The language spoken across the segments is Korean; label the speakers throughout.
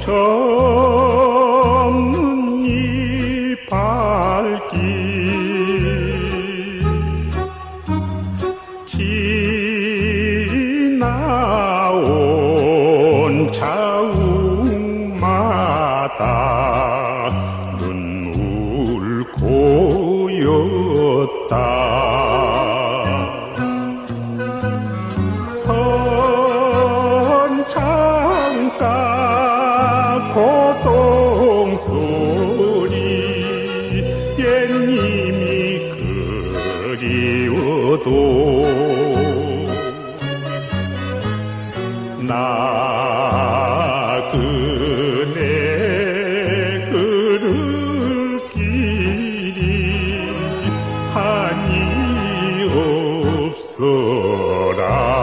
Speaker 1: 접는 이 발길 지나온 자욱마다 눈물 고였다. 선창가 고동소리 옛님이 그리워도 나 그네 걸을 길이 한이 없어라.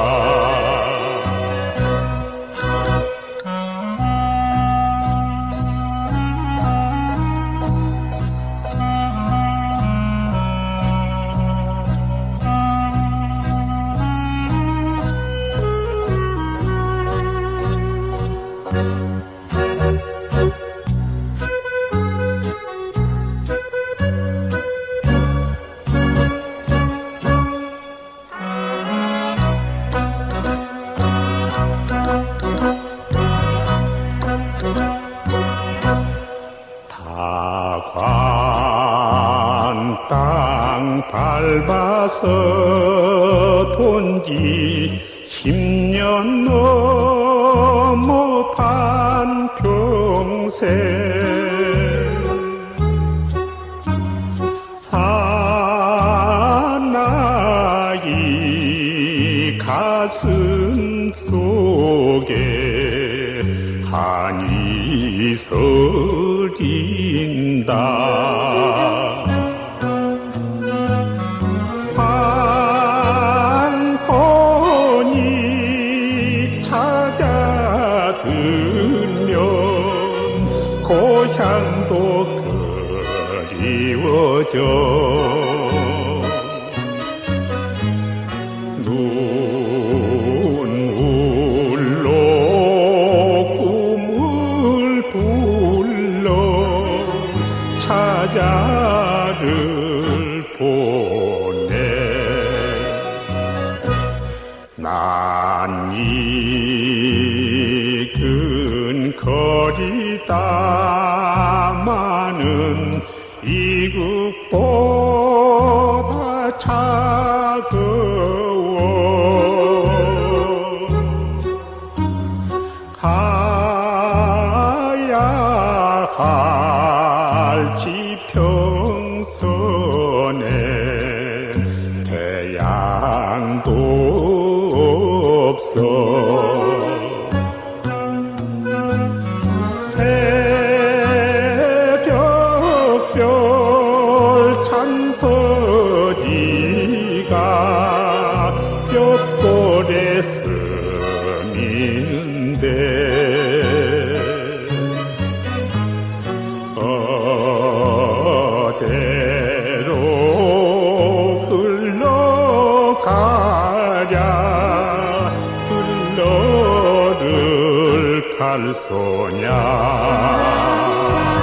Speaker 1: 다관 땅 밟아서 돈지 10년 넘어 반평생 사나이 가슴 속에 한이 서린다. 환혼이 찾아들면 고향도 그리워져. 눈물로 꿈을 불러 찾아를 보내. 난 이 근거리다마는 이국보다 차가워. 가야 할 지평선에 태양도 없어. 새벽별 찬소리가 벽돌에 스미는데 어디로 흘러가랴. 흘러를 갈 소냐.